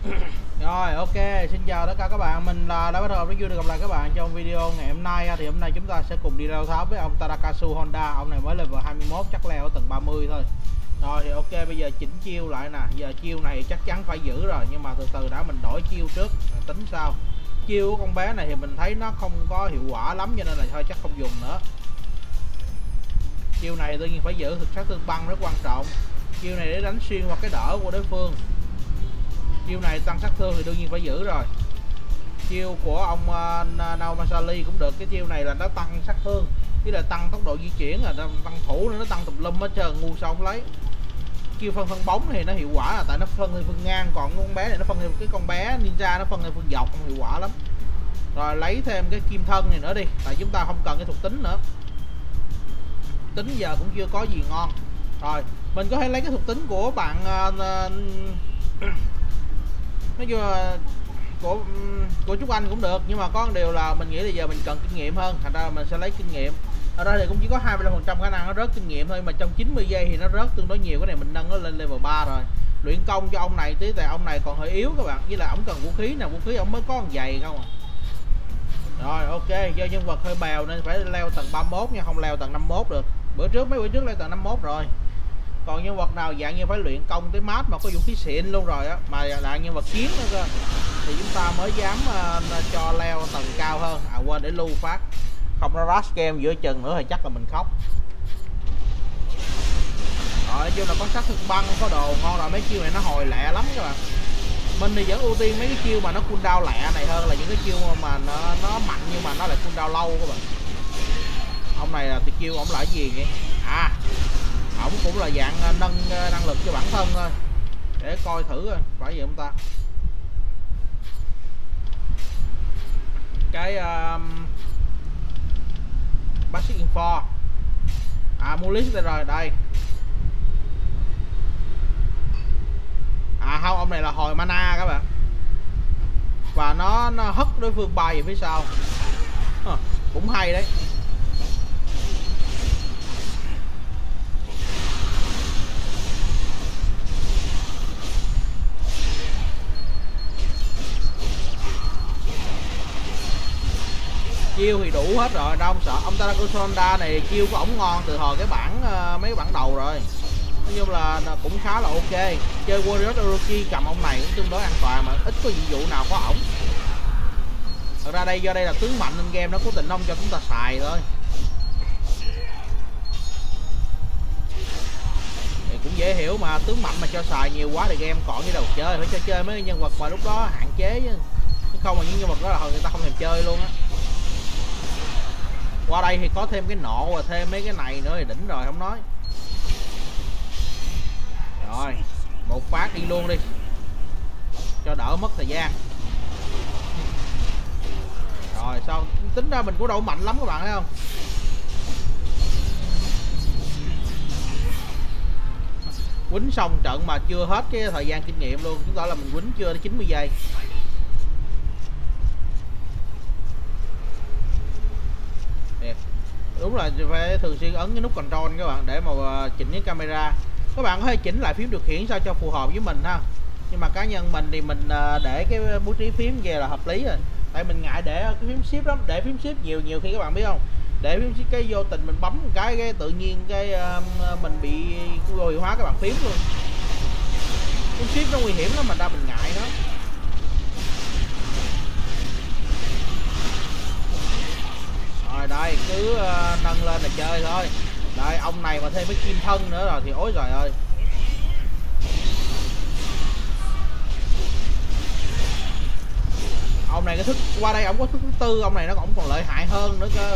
Rồi ok, xin chào tất cả các bạn, mình là đã bắt đầu rất vui được gặp lại các bạn trong video ngày hôm nay. Thì hôm nay chúng ta sẽ cùng đi leo tháp với ông Tadakazu Honda. Ông này mới level 21, chắc leo ở tầng 30 thôi. Rồi thì ok, bây giờ chỉnh chiêu lại nè. Giờ chiêu này chắc chắn phải giữ rồi, nhưng mà từ từ đã, mình đổi chiêu trước tính sau. Chiêu của con bé này thì mình thấy nó không có hiệu quả lắm, cho nên là thôi chắc không dùng nữa. Chiêu này tự nhiên phải giữ, thực sát tương băng rất quan trọng. Chiêu này để đánh xuyên qua cái đỡ của đối phương. Chiêu này tăng sát thương thì đương nhiên phải giữ rồi. Chiêu của ông Naomasali cũng được. Cái chiêu này là nó tăng sát thương, với là tăng tốc độ di chuyển, là tăng thủ nữa, nó tăng tùm lum hết trơn, ngu sao không lấy. Chiêu phân bóng thì nó hiệu quả là tại nó phân theo phương ngang, còn con bé này nó phân theo cái con bé ninja nó phân theo phương dọc, không hiệu quả lắm. Rồi lấy thêm cái kim thân này nữa đi, tại chúng ta không cần cái thuộc tính nữa. Tính giờ cũng chưa có gì ngon. Rồi mình có thể lấy cái thuộc tính của bạn nói chung là của Trúc Anh cũng được, nhưng mà có một điều là mình nghĩ là giờ mình cần kinh nghiệm hơn, thành ra mình sẽ lấy kinh nghiệm. Ở đây thì cũng chỉ có 25% khả năng nó rớt kinh nghiệm thôi, mà trong 90 giây thì nó rớt tương đối nhiều. Cái này mình nâng nó lên level 3 rồi. Luyện công cho ông này tí, tại ông này còn hơi yếu các bạn, với là ông cần vũ khí nè, vũ khí ông mới có con giày không à. Rồi ok, do nhân vật hơi bèo nên phải leo tầng 31 nha, không leo tầng 51 được. Mấy bữa trước leo tầng 51 rồi. Còn nhân vật nào dạng như phải luyện công tới mát mà có vũ khí xịn luôn rồi á, mà là nhân vật chiến nữa cơ, thì chúng ta mới dám cho leo tầng cao hơn. À quên, để lưu phát, không nó rush game giữa chừng nữa thì chắc là mình khóc. Rồi chứ là có sát thương băng, có đồ ngon rồi. Mấy chiêu này nó hồi lẹ lắm các bạn. Mình thì vẫn ưu tiên mấy cái chiêu mà nó cooldown lẹ này hơn là những cái chiêu mà nó mạnh nhưng mà nó lại cooldown lâu các bạn. Ông này là thì chiêu ổng là cái gì vậy? À, ổng cũng là dạng nâng năng lực cho bản thân thôi. Để coi thử coi phải gì không ta. Cái basic info. À, mua list đây rồi, đây. À không, ông này là hồi mana các bạn. Và nó hất đối phương bay về phía sau. Cũng hay đấy. Chiêu thì đủ hết rồi, đâu không sợ. Ông Tadakazu Honda này chiêu của ổng ngon từ hồi cái bản mấy cái bản đầu rồi. Nói chung là cũng khá là ok. Chơi Warrior Orochi cầm ông này cũng tương đối an toàn, mà ít có nhiệm vụ nào có ổng. Thật ra đây do đây là tướng mạnh nên game nó cố tình không cho chúng ta xài thôi. Thì cũng dễ hiểu mà, tướng mạnh mà cho xài nhiều quá thì game còn như đầu chơi. Phải cho chơi mấy nhân vật mà lúc đó hạn chế chứ, không mà những nhân vật đó là người ta không thèm chơi luôn á. Qua đây thì có thêm cái nộ và thêm mấy cái này nữa thì đỉnh rồi, không nói. Rồi, một phát đi luôn đi, cho đỡ mất thời gian. Rồi sao, tính ra mình cũng đâu mạnh lắm các bạn thấy không. Quýnh xong trận mà chưa hết cái thời gian kinh nghiệm luôn, chứng tỏ là mình quýnh chưa tới 90 giây. Đúng là phải thường xuyên ấn cái nút control các bạn để mà chỉnh cái camera. Các bạn có thể chỉnh lại phím điều khiển sao cho phù hợp với mình ha. Nhưng mà cá nhân mình thì mình để cái bố trí phím về là hợp lý rồi. Tại mình ngại để cái phím shift lắm, để phím shift nhiều khi các bạn biết không, để phím shift cái vô tình mình bấm một cái tự nhiên cái mình bị vô hiệu hóa cái bàn phím luôn. Phím shift nó nguy hiểm lắm, mà ra mình ngại nó. Rồi đây, cứ nâng lên là chơi thôi. Đây, ông này mà thêm cái kim thân nữa rồi thì ối trời ơi. Ông này cái thức qua đây, ông có thức thứ tư, ông này nó còn lợi hại hơn nữa cơ.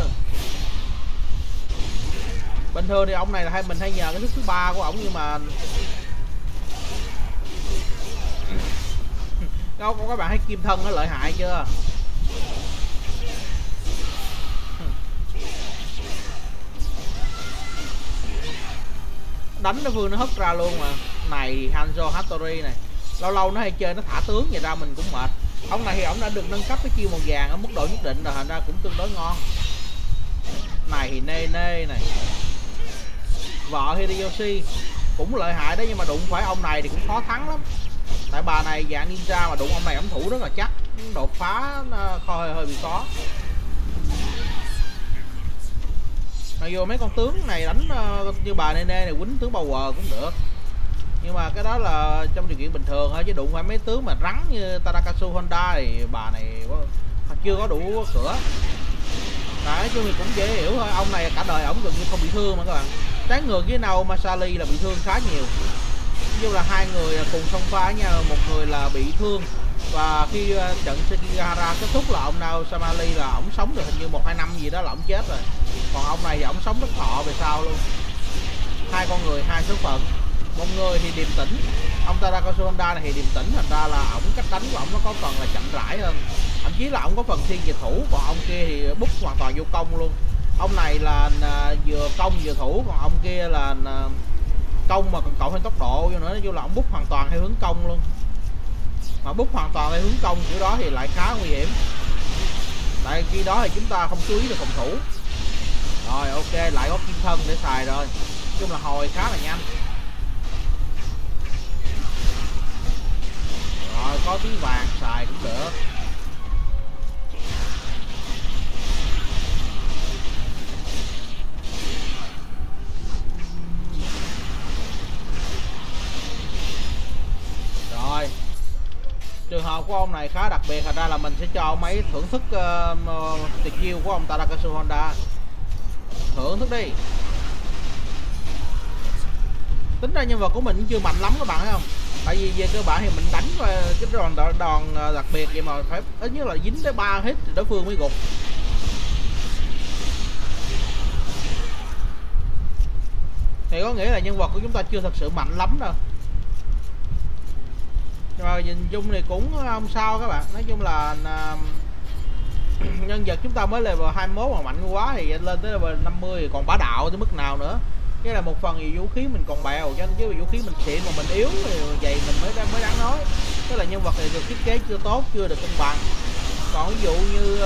Bình thường thì ông này là mình hay nhờ cái thức thứ ba của ổng, nhưng mà đâu các bạn thấy kim thân nó lợi hại chưa. Đánh đối phương nó hất ra luôn mà. Này Hanzo Hattori này, lâu lâu nó hay chơi nó thả tướng vậy ra mình cũng mệt. Ông này thì ông đã được nâng cấp cái chiêu màu vàng ở mức độ nhất định rồi, thành ra cũng tương đối ngon. Này thì nê này, vợ Hideyoshi cũng lợi hại đấy, nhưng mà đụng phải ông này thì cũng khó thắng lắm. Tại bà này dạng ninja mà đụng ông này ổng thủ rất là chắc, đột phá hơi bị khó. Mặc dù mấy con tướng này đánh như bà Nene này quýnh tướng Power cũng được, nhưng mà cái đó là trong điều kiện bình thường thôi, chứ đụng phải mấy tướng mà rắn như Tadakasu Honda thì bà này chưa có đủ cửa. Nói chung thì cũng dễ hiểu thôi, ông này cả đời ổng gần như không bị thương mà các bạn. Trái ngược với Nao Masali là bị thương khá nhiều. Như là hai người cùng song pha với nhau, một người là bị thương và khi trận Sekigahara kết thúc là ông Nao Masali là ổng sống được hình như 1-2 năm gì đó là ổng chết rồi. Còn ông này thì ổng sống rất thọ về sau luôn. Hai con người hai số phận. Một người thì điềm tĩnh, ông Tadakasu Honda này thì điềm tĩnh, thành ra là ổng cách đánh của ổng nó có phần là chậm rãi hơn. Thậm chí là ổng có phần thiên về thủ, còn ông kia thì bút hoàn toàn vô công luôn. Ông này là vừa công vừa thủ, còn ông kia là công mà còn cộng thêm tốc độ vô nữa, nói chung là ông bút hoàn toàn theo hướng công luôn. Mà bút hoàn toàn theo hướng công kiểu đó thì lại khá nguy hiểm. Tại khi đó thì chúng ta không chú ý được phòng thủ. Rồi ok, lại có kim thân để xài rồi. Nói chung là hồi khá là nhanh. Rồi có tí vàng xài cũng được. Rồi trường hợp của ông này khá đặc biệt, thành ra là mình sẽ cho ông ấy thưởng thức tuyệt chiêu của ông Tadakasu Honda. Thưởng thức đi. Tính ra nhân vật của mình cũng chưa mạnh lắm các bạn thấy không? Tại vì về cơ bản thì mình đánh cái đòn đặc biệt vậy mà phải ít nhất là dính tới 3 hit thì đối phương mới gục. Thì có nghĩa là nhân vật của chúng ta chưa thật sự mạnh lắm đâu. Rồi nhìn chung thì cũng không sao các bạn. Nói chung là nhân vật chúng ta mới level 21 mà mạnh quá thì lên tới level 50 thì còn bá đạo tới mức nào nữa. Cái là một phần thì vũ khí mình còn bèo, cho nên chứ vũ khí mình xịn mà mình yếu thì vậy mình mới đáng nói. Tức là nhân vật này được thiết kế chưa tốt, chưa được cân bằng. Còn ví dụ như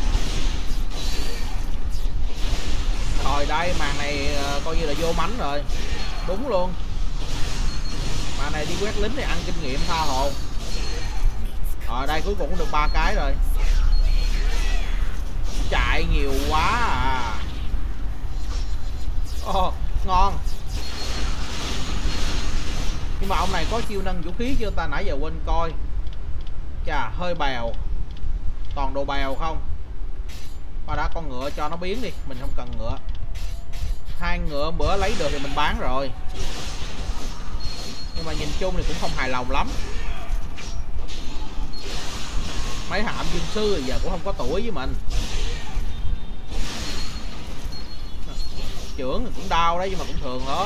rồi đây màn này coi như là vô mánh rồi. Đúng luôn. Màn này đi quét lính thì ăn kinh nghiệm tha hồ. Rồi đây cuối cùng cũng được 3 cái rồi. Chạy nhiều quá à. Ngon. Nhưng mà ông này có chiêu nâng vũ khí chưa ta, nãy giờ quên coi. Chà hơi bèo. Toàn đồ bèo không. Mà đã con ngựa cho nó biến đi, mình không cần ngựa. 2 ngựa bữa lấy được thì mình bán rồi. Nhưng mà nhìn chung thì cũng không hài lòng lắm. Mấy hạm dương sư thì giờ cũng không có tuổi với mình. Trưởng thì cũng đau đấy nhưng mà cũng thường thôi.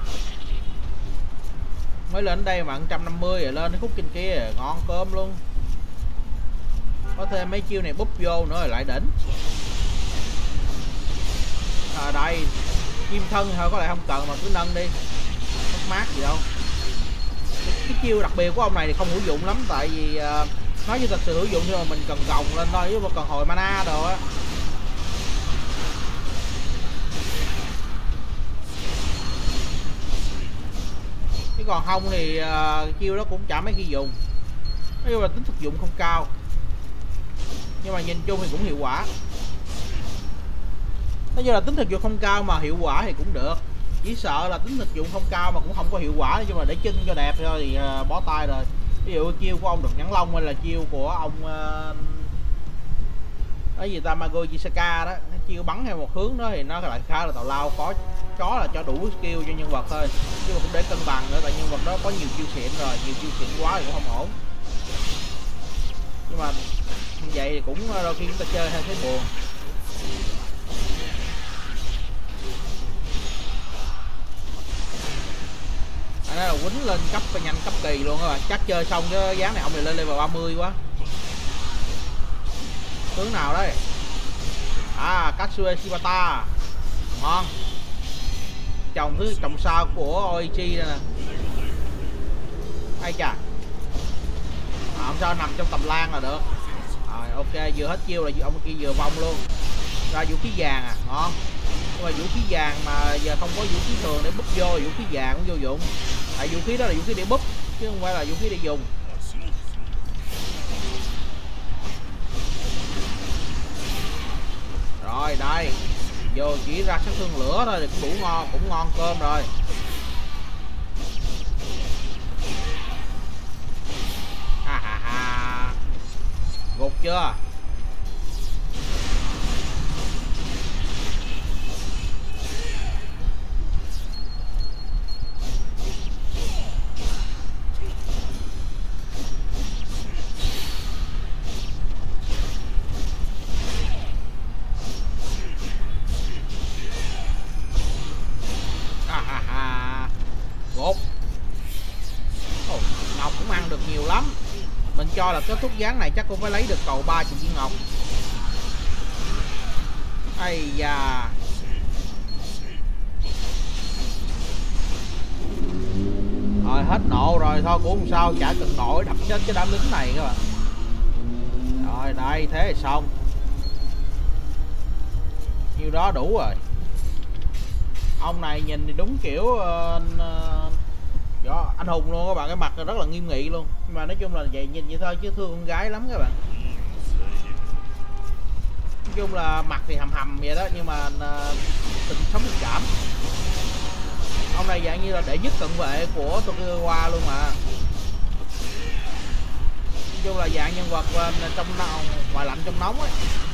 Mới lên đây mà 150 rồi lên cái khúc trên kia ngon cơm luôn. Có thêm mấy chiêu này búp vô nữa rồi lại đỉnh. Đây kim thân thôi có lại không cần mà cứ nâng đi, mất mát gì đâu. Cái chiêu đặc biệt của ông này thì không hữu dụng lắm, tại vì nói như thật sự hữu dụng nhưng mà mình cần gồng lên thôi, chứ mà cần hồi mana đồ á. Chứ còn không thì chiêu đó cũng chả mấy khi dùng. Nói chung là tính thực dụng không cao, nhưng mà nhìn chung thì cũng hiệu quả. Nói chung là tính thực dụng không cao mà hiệu quả thì cũng được. Chỉ sợ là tính thực dụng không cao mà cũng không có hiệu quả, nhưng mà để chân cho đẹp thôi thì bó tay rồi. Ví dụ chiêu của ông Độc Nhãn Long hay là chiêu của ông cái gì ta, Mago Chisaka đó, chiêu bắn theo một hướng đó thì nó lại khá là tào lao. Có là cho đủ skill cho nhân vật thôi, chứ mà cũng để cân bằng nữa, tại nhân vật đó có nhiều chiêu xịn rồi, nhiều chiêu xịn quá thì cũng không ổn. Nhưng mà vậy thì cũng đôi khi chúng ta chơi hay thấy buồn. Đó là quýnh lên cấp và nhanh cấp kỳ luôn các bạn. Chắc chơi xong cái dáng này ông này lên level 30 quá. Tướng nào đấy? Katsue Shibata. Ngon. Trồng sao của Oichi đây nè. Hay chà. Không sao, nằm trong tầm lan là được. Rồi ok, vừa hết chiêu là ông kia vừa vong luôn. Ra vũ khí vàng à, ngon. Nhưng mà vũ khí vàng mà giờ không có vũ khí thường để búp vô, vũ khí vàng cũng vô dụng. Tại vũ khí đó là vũ khí để búp chứ không phải là vũ khí để dùng. vô chỉ ra sát thương lửa thôi thì cũng đủ ngon, cũng ngon cơm rồi. Ha ha ha. Gục chưa? Gục. Ngọc cũng ăn được nhiều lắm. Mình cho là kết thúc ván này chắc cũng phải lấy được cầu 30 viên ngọc. Ây da. Rồi hết nộ rồi, thôi cũng không sao, chả cần nổi đập chết cái đám lính này các bạn. Rồi đây, thế là xong. Nhiêu đó đủ rồi. Ông này nhìn thì đúng kiểu anh hùng luôn các bạn, cái mặt rất là nghiêm nghị luôn. Nhưng mà nói chung là vậy, nhìn vậy thôi chứ thương con gái lắm các bạn. Nói chung là mặt thì hầm hầm vậy đó, nhưng mà tình sống tình cảm. Ông này dạng như là đệ nhất cận vệ của Tokugawa luôn mà. Nói chung là dạng nhân vật trong ngoài lạnh trong nóng ấy.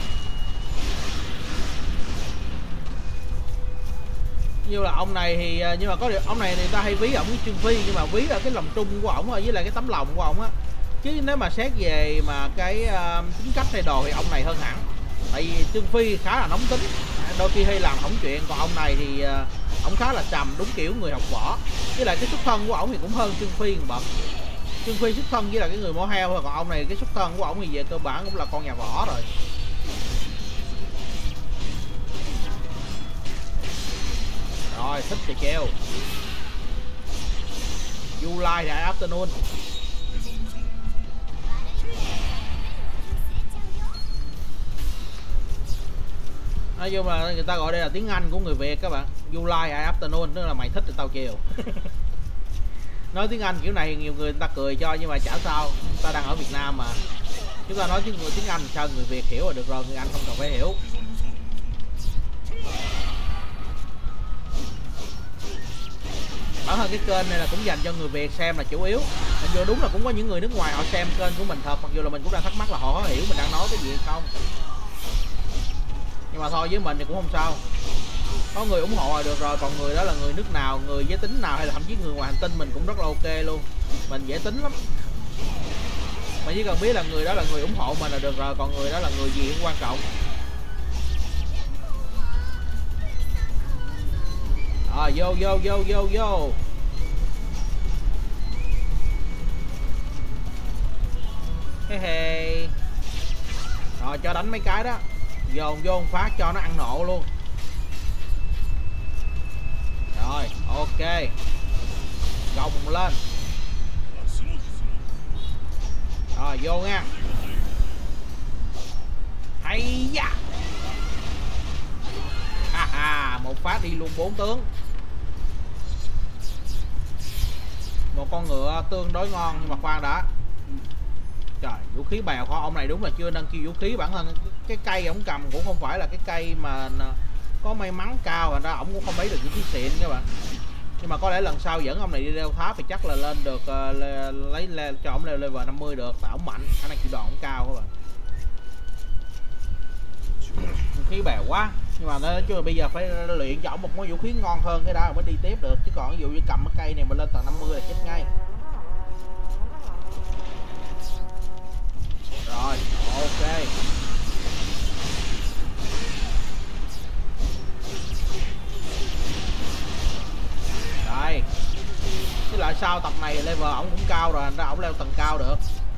Như là ông này thì nhưng mà có điều ông này người ta hay ví ổng với Trương Phi, nhưng mà ví ở cái lòng trung của ổng với lại cái tấm lòng của ổng á, chứ nếu mà xét về mà cái tính cách hay đồ thì ông này hơn hẳn. Tại vì Trương Phi khá là nóng tính, đôi khi hay làm hỏng chuyện, còn ông này thì ổng khá là trầm, đúng kiểu người học võ. Với lại cái xuất thân của ổng thì cũng hơn Trương Phi một bậc. Trương Phi xuất thân với là cái người mỏ heo thôi, còn ông này cái xuất thân của ổng thì về cơ bản cũng là con nhà võ rồi. Rồi, thích thì treo. July Đại Afternoon. Nói chung là người ta gọi đây là tiếng Anh của người Việt các bạn. July Đại Afternoon tức là mày thích thì tao chiều. Nói tiếng Anh kiểu này nhiều người ta cười cho, nhưng mà chả sao, ta đang ở Việt Nam mà. Chúng ta nói tiếng Anh sao người Việt hiểu là được rồi, người Anh không cần phải hiểu. Bản thân cái kênh này là cũng dành cho người Việt xem là chủ yếu. Mặc dù đúng là cũng có những người nước ngoài họ xem kênh của mình thật, mặc dù là mình cũng đang thắc mắc là họ có hiểu mình đang nói cái gì hay không. Nhưng mà thôi, với mình thì cũng không sao. Có người ủng hộ là được rồi, còn người đó là người nước nào, người giới tính nào hay là thậm chí người ngoài hành tinh mình cũng rất là ok luôn. Mình dễ tính lắm. Mà chỉ cần biết là người đó là người ủng hộ mình là được rồi, còn người đó là người gì cũng quan trọng. Rồi vô. Hey. Rồi cho đánh mấy cái đó. Dồn vô một phát cho nó ăn nộ luôn. Rồi, ok. Gồng lên. Rồi vô nha. Hay da. Một phát đi luôn 4 tướng. Một con ngựa tương đối ngon, nhưng mà khoan đã. Trời, vũ khí bèo của ông này đúng là chưa nâng kêu vũ khí. Bản thân cái cây ổng cầm cũng không phải là cái cây mà có may mắn cao, thành ra ổng cũng không lấy được những cái xịn các bạn. Nhưng mà có lẽ lần sau dẫn ông này đi leo tháp thì chắc là lên được lấy cho ổng leo level 50 được, tại ổng mạnh, khả năng chịu đòn ổng cao các bạn. Vũ khí bèo quá. Nhưng mà nói chung là bây giờ phải luyện cho ổng một món vũ khí ngon hơn cái đó mới đi tiếp được, chứ còn ví dụ như cầm cái cây này mà lên tầng 50 là chết ngay. Rồi, ok. Đây. Chứ lại sao tập này level ổng cũng cao rồi, thành ra ổng leo tầng cao được.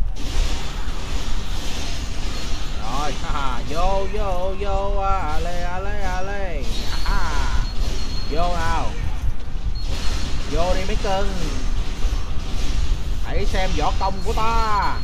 Rồi, vô ale. Vô nào. Vô đi mấy cưng. Hãy xem võ công của ta.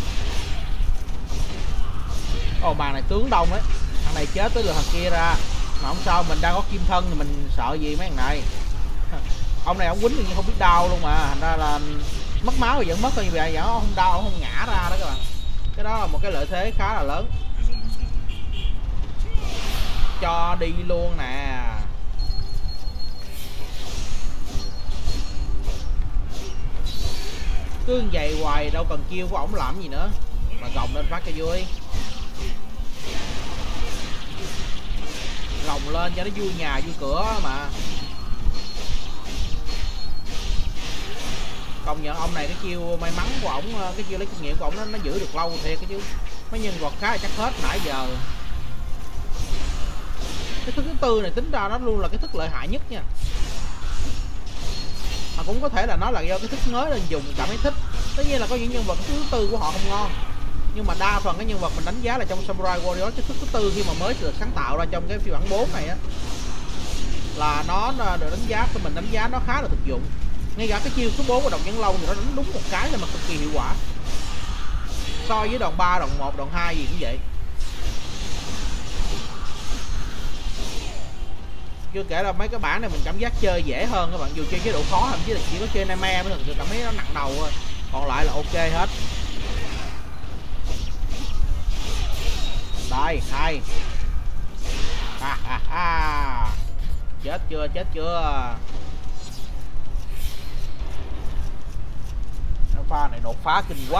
Ồ, bàn này tướng đông đấy. Thằng này chết tới lượt thằng kia ra. Mà không sao, mình đang có kim thân thì mình sợ gì mấy thằng này. Ông này ông quýnh thì không biết đau luôn mà, thành ra là mất máu thì vẫn mất thôi, như vậy vẫn không đau, không ngã ra đó các bạn. Cái đó là một cái lợi thế khá là lớn. Cho đi luôn nè. Cứ vậy hoài đâu cần kêu của ổng làm gì nữa, mà gồng lên phát cho vui. Gồng lên cho nó vui nhà vui cửa mà. Công nhận ông này cái chiêu may mắn của ổng, cái chiêu lấy kinh nghiệm của ổng nó giữ được lâu thiệt cái chứ. Mấy nhân vật khá là chắc hết nãy giờ. Cái thức thứ tư này tính ra nó luôn là cái thức lợi hại nhất nha. Mà cũng có thể là nó là do cái thức mới nên dùng cảm thấy thích. Tất nhiên là có những nhân vật thứ tư của họ không ngon, nhưng mà đa phần cái nhân vật mình đánh giá là trong Samurai Warrior, cái thức thứ tư khi mà mới được sáng tạo ra trong cái phiên bản 4 này á, là nó được đánh giá, mình đánh giá nó khá là thực dụng. Ngay cả cái chiêu số 4 của Đồng Nhẫn Lâu thì nó đánh đúng một cái là mà cực kỳ hiệu quả. So với đòn 3, đòn 1, đòn 2 gì cũng vậy. Chưa kể là mấy cái bản này mình cảm giác chơi dễ hơn các bạn, dù chơi chế độ khó, thậm chí là chỉ có chơi Nightmare mới thực sự cảm thấy nó nặng đầu thôi, còn lại là ok hết. Đây, hay. Chết chưa, chết chưa. Pha này đột phá kinh quá.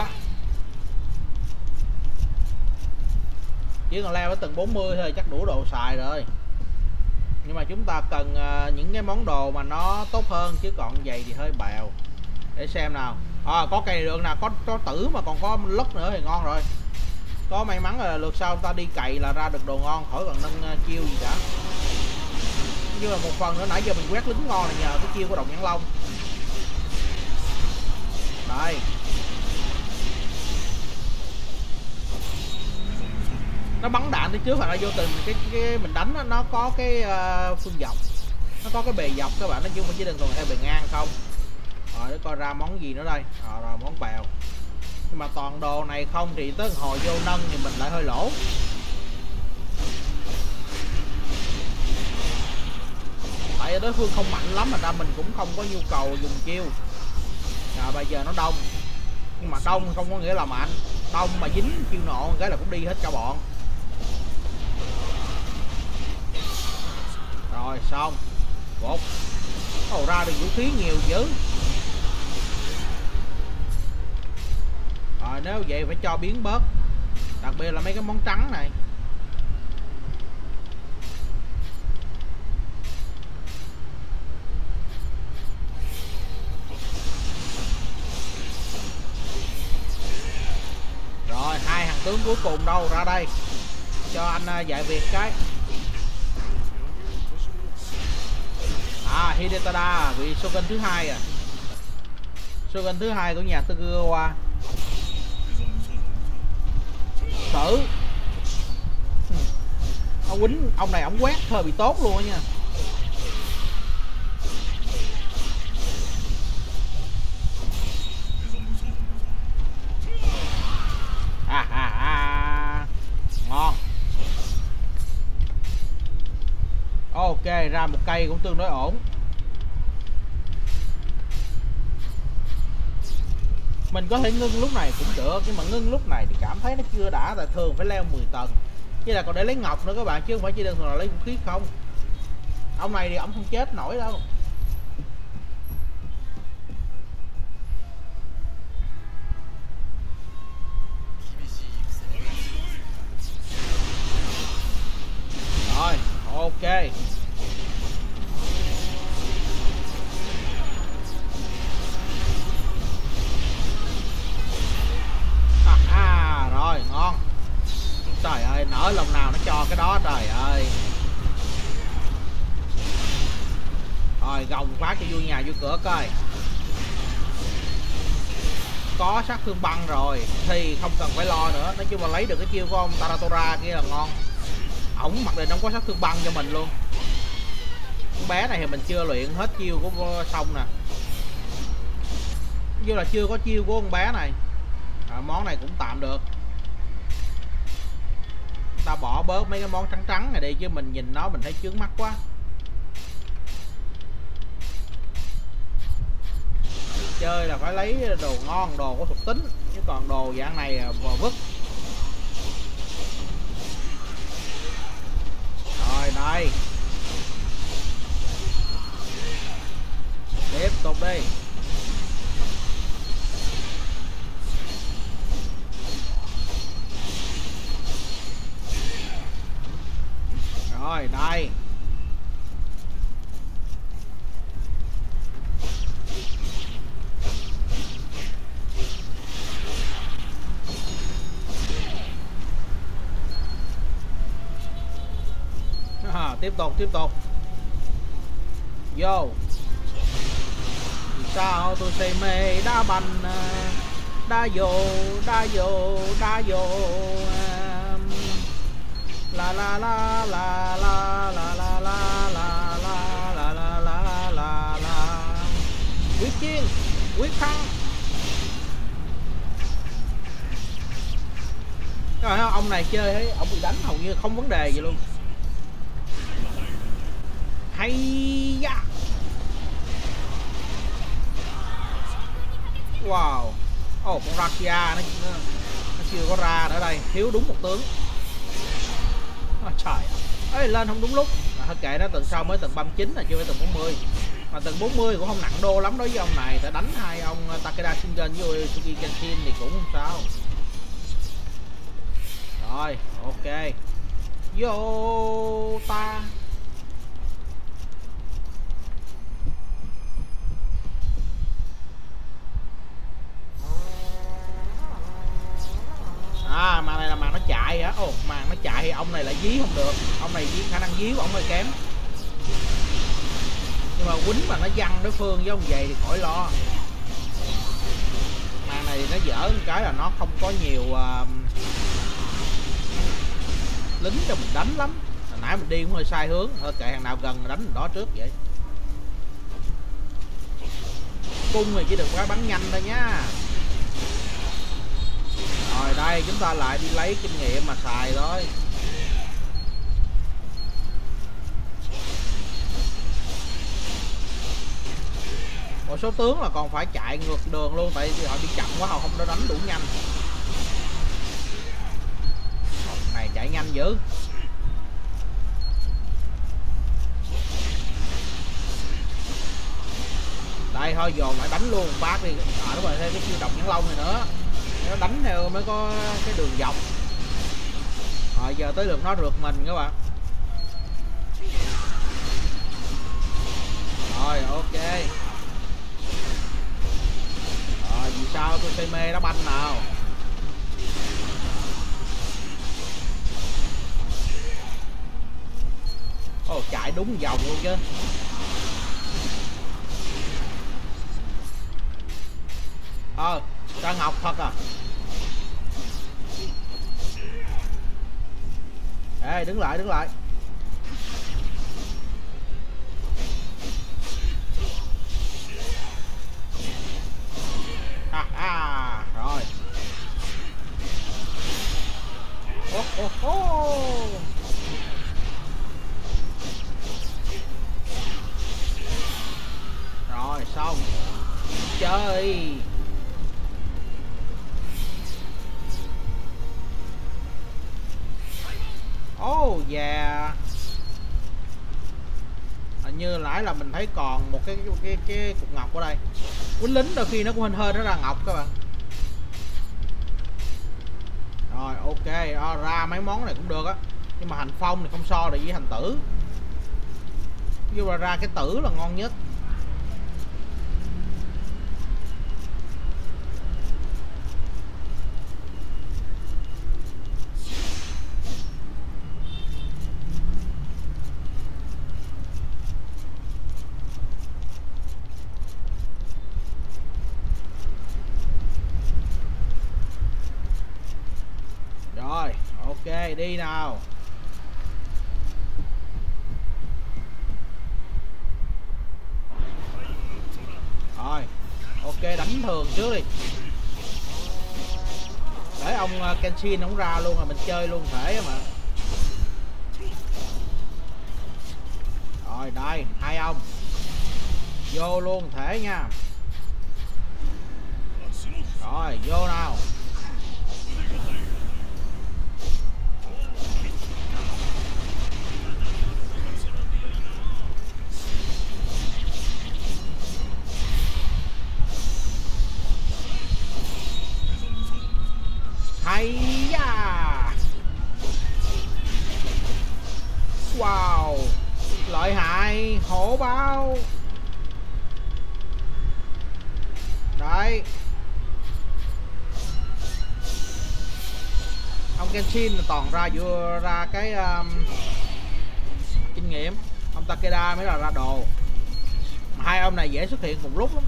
Chỉ còn leo tới tầng 40 thôi chắc đủ độ xài rồi. Nhưng mà chúng ta cần những cái món đồ mà nó tốt hơn, chứ còn vậy thì hơi bèo. Để xem nào. Có cây được nè, có tử mà còn có lốc nữa thì ngon rồi. Có may mắn là lượt sau ta đi cày là ra được đồ ngon, khỏi cần nâng chiêu gì cả. Nhưng mà một phần nữa nãy giờ mình quét lính ngon là nhờ cái chiêu của Đồng Nhẫn Long. Đây. Nó bắn đạn tới trước hoặc là vô tình cái mình đánh nó có cái phương dọc, nó có cái bề dọc các bạn, nó chứ không chỉ đơn thuần theo bề ngang không. Rồi để coi ra món gì nữa đây. Rồi món bèo. Nhưng mà toàn đồ này không thì tới hồi vô nâng thì mình lại hơi lỗ. Tại đối phương không mạnh lắm mà ra mình cũng không có nhu cầu dùng chiêu. Bây giờ nó đông, nhưng mà đông không có nghĩa là mạnh. Đông mà dính chiêu nộ cái là cũng đi hết cả bọn. Rồi xong. Một. Ra được vũ khí nhiều dữ. Rồi nếu vậy phải cho biến bớt, đặc biệt là mấy cái món trắng này. Rồi hai hàng tướng cuối cùng đâu, ra đây cho anh dạy việc cái. Hidetada, vị Shogun thứ hai à. Shogun thứ hai của nhà Tokugawa. Tử. Ông này ổng quét hơi bị tốt luôn á nha. Ngon. Ok, ra một cây cũng tương đối ổn. Mình có thể ngưng lúc này cũng được, nhưng mà ngưng lúc này thì cảm thấy nó chưa đã, tại thường phải leo 10 tầng. Chứ là còn để lấy ngọc nữa các bạn, chứ không phải chỉ đơn thuần là lấy vũ khí không. Ông này thì ông không chết nổi đâu. Rồi, ok. Rồi, ngon. Trời ơi, nở lòng nào nó cho cái đó, trời ơi. Rồi, gồng phát cho vui nhà vui cửa coi. Có sát thương băng rồi thì không cần phải lo nữa. Nói chung là lấy được cái chiêu của ông Taratora kia là ngon. Ổng mặc định ông có sát thương băng cho mình luôn. Con bé này thì mình chưa luyện hết chiêu của xong nè, như là chưa có chiêu của con bé này. Món này cũng tạm được. Ta bỏ bớt mấy cái món trắng trắng này đi, chứ mình nhìn nó mình thấy chướng mắt quá. Chơi là phải lấy đồ ngon, đồ có thuộc tính, chứ còn đồ dạng này vò vứt. Rồi đây, tiếp tục đi. Rồi đây, tiếp tục vô. Vì sao tôi say mê đá banh, đá vô la la la la la la la la la la la la la la. Quyết chiến, quyết thắng. Các bạn thấy ông này chơi thấy ông bị đánh hầu như không vấn đề gì luôn. Hay da. Wow. Con Rakia nó chưa có ra nữa đây, thiếu đúng một tướng. Trời ơi, lên không đúng lúc. Mà thôi kệ nó, tuần sau mới tầng 39 là chưa phải tầng 40. Mà tầng 40 cũng không nặng đô lắm đối với ông này, tại đánh hai ông Takeda Shingen với Suki Kenshin thì cũng không sao. Rồi, ok. Vô ta. Màn này là màn nó chạy hả? Ồ, màn nó chạy thì ông này lại dí không được. Ông này khả năng dí của ông hơi kém. Nhưng mà quýnh mà nó văng đối phương với ông vậy thì khỏi lo. Màn này nó dở một cái là nó không có nhiều lính cho mình đánh lắm. Hồi nãy mình đi cũng hơi sai hướng. Thôi kệ, hàng nào gần đánh đó trước vậy. Cung thì chỉ được quá bắn nhanh thôi nhá. Rồi đây, chúng ta lại đi lấy kinh nghiệm mà xài thôi. Một số tướng là còn phải chạy ngược đường luôn, tại vì họ đi chậm quá, họ không có đánh đủ nhanh. Này chạy nhanh dữ. Đây thôi, dồn lại đánh luôn bác đi. Đúng rồi, thêm cái chiêu độc nhãn lông này nữa. Nó đánh theo mới có cái đường dọc. Rồi giờ tới lượt nó rượt mình các bạn. Rồi ok. Rồi vì sao tôi say mê đá banh nào. Ồ, chạy đúng vòng luôn chứ. Ra ngọc thật à. Ê, đứng lại. Rồi. Rồi xong. Chơi. Yeah. Hình như nãy là mình thấy còn một cái cục ngọc ở đây. Quýnh lính đôi khi nó cũng hên nó ra ngọc các bạn. Rồi ok, ra mấy món này cũng được á. Nhưng mà hành phong thì không so được với hành tử. Nhưng mà ra cái tử là ngon nhất. Rồi, ok, đi nào. Rồi, ok, đánh thường trước đi. Để ông Kenshin ông ra luôn rồi mình chơi luôn thể mà. Rồi đây, hai ông vô luôn thể nha. Rồi vô nào. Hay da. Wow, lợi hại, hổ báo. Đấy, ông Kenshin toàn ra vừa ra cái kinh nghiệm, ông Takeda mới là ra đồ. Mà hai ông này dễ xuất hiện cùng lúc lắm.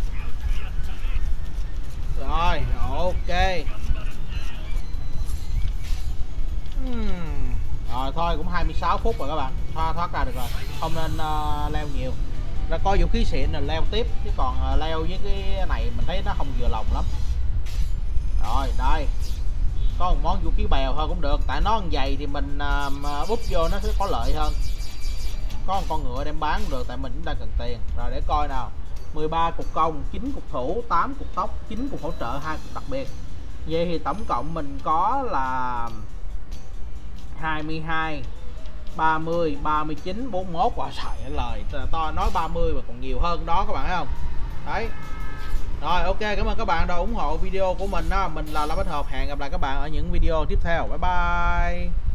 Rồi ok. Rồi thôi cũng 26 phút rồi các bạn, thoát ra được rồi, không nên leo nhiều. Ra coi vũ khí xịn là leo tiếp, chứ còn leo với cái này mình thấy nó không vừa lòng lắm. Rồi đây, có một món vũ khí bèo thôi cũng được, tại nó dày thì mình búp vô nó sẽ có lợi hơn. Có một con ngựa đem bán cũng được, tại mình cũng đang cần tiền. Rồi để coi nào, 13 cục công, 9 cục thủ, 8 cục tốc, 9 cục hỗ trợ, 2 cục đặc biệt. Vậy thì tổng cộng mình có là 22, 30, 39, 41. Wow, trời lời to nói 30 mà còn nhiều hơn đó các bạn thấy không. Đấy. Rồi ok, cảm ơn các bạn đã ủng hộ video của mình đó. Mình là Lâm Bách Hợp, hẹn gặp lại các bạn ở những video tiếp theo. Bye bye.